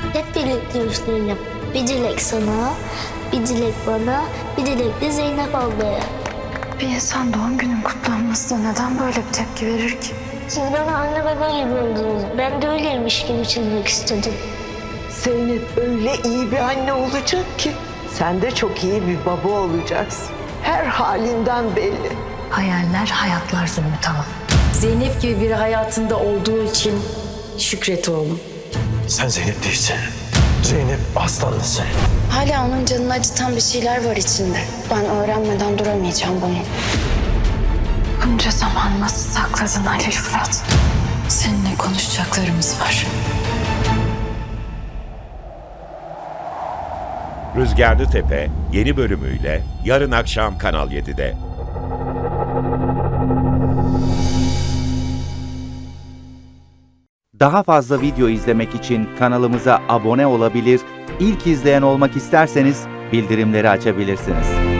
Hep birlikte üfleyelim. Bir dilek sana, bir dilek bana, bir dilek de Zeynep ablaya. Bir insan doğum günün kutlanmasına neden böyle bir tepki verir ki? Siz bana anne baba gibi oldunuz. Ben de öyleymiş gibi çizmek istedim. Zeynep öyle iyi bir anne olacak ki sen de çok iyi bir baba olacaksın. Her halinden belli. Hayaller hayatlar Zümrüt Hanım. Zeynep gibi biri hayatında olduğu için şükret oğlum. Sen Zeynep değilsin. Zeynep aslanlısın. Hala onun canını acıtan bir şeyler var içinde. Ben öğrenmeden duramayacağım bunu. Bunca zaman nasıl sakladın Halil Fırat? Seninle konuşacaklarımız var. Rüzgarlı Tepe yeni bölümüyle yarın akşam Kanal 7'de. Daha fazla video izlemek için kanalımıza abone olabilir, ilk izleyen olmak isterseniz bildirimleri açabilirsiniz.